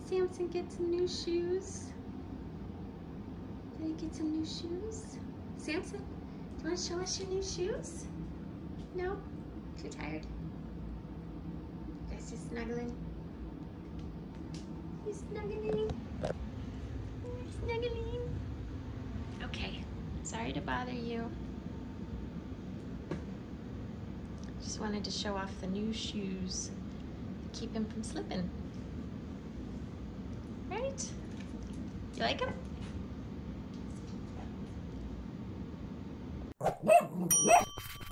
Samson get some new shoes? Did he get some new shoes? Samson, do you want to show us your new shoes? No? Too tired? Guess he's snuggling. He's snuggling. He's snuggling. Okay, sorry to bother you. Just wanted to show off the new shoes. Keep him from slipping. Right? You like them?